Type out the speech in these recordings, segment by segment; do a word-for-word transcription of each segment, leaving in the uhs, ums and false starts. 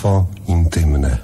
Towarzystwo intymne.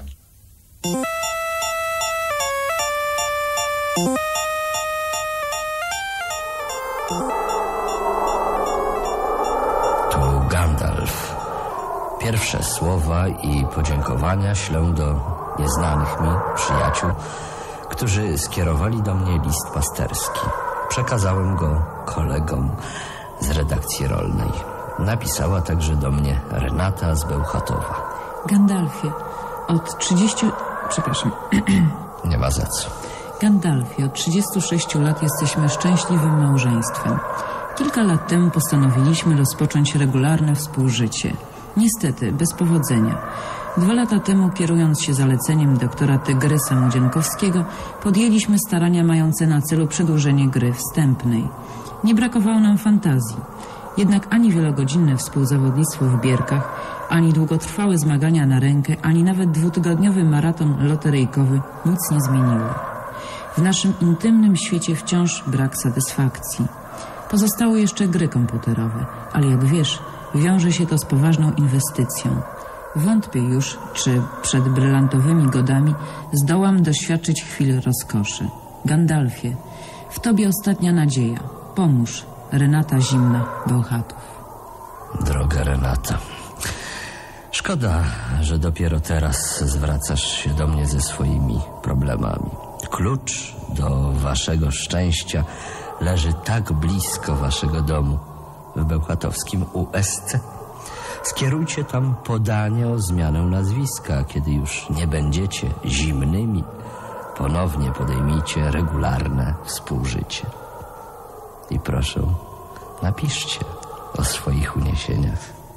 Tu Gandalf. Pierwsze słowa i podziękowania ślę do nieznanych mi przyjaciół, którzy skierowali do mnie list pasterski. Przekazałem go kolegom z redakcji rolnej. Napisała także do mnie Renata z Bełchatowa. Gandalfie, od trzydziestu... Przepraszam. Nie ma za co. Gandalfie, od trzydziestu sześciu lat jesteśmy szczęśliwym małżeństwem. Kilka lat temu postanowiliśmy rozpocząć regularne współżycie. Niestety, bez powodzenia. Dwa lata temu, kierując się zaleceniem doktora Tygrysa Młodzienkowskiego, podjęliśmy starania mające na celu przedłużenie gry wstępnej. Nie brakowało nam fantazji. Jednak ani wielogodzinne współzawodnictwo w bierkach, ani długotrwałe zmagania na rękę, ani nawet dwutygodniowy maraton loteryjkowy nic nie zmieniło. W naszym intymnym świecie wciąż brak satysfakcji. Pozostały jeszcze gry komputerowe, ale jak wiesz, wiąże się to z poważną inwestycją. Wątpię już, czy przed brylantowymi godami zdołam doświadczyć chwil rozkoszy. Gandalfie, w tobie ostatnia nadzieja. Pomóż. Renata Zimna, Bełchatów. Droga Renata, szkoda, że dopiero teraz zwracasz się do mnie ze swoimi problemami. Klucz do waszego szczęścia leży tak blisko waszego domu, w bełchatowskim U S C. Skierujcie tam podanie o zmianę nazwiska, kiedy już nie będziecie zimnymi. Ponownie podejmijcie regularne współżycie. I proszę, napiszcie o swoich uniesieniach.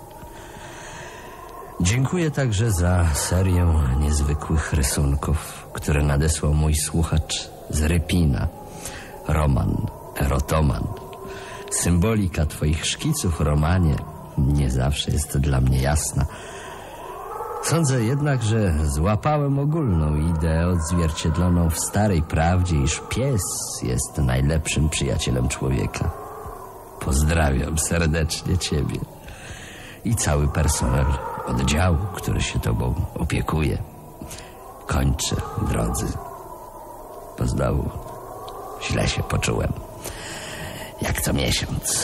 Dziękuję także za serię niezwykłych rysunków, które nadesłał mój słuchacz z Rypina. Roman, erotoman. Symbolika twoich szkiców, Romanie, nie zawsze jest dla mnie jasna. Sądzę jednak, że złapałem ogólną ideę odzwierciedloną w starej prawdzie, iż pies jest najlepszym przyjacielem człowieka. Pozdrawiam serdecznie ciebie i cały personel oddziału, który się tobą opiekuje. Kończę, drodzy, bo znowu źle się poczułem, jak co miesiąc.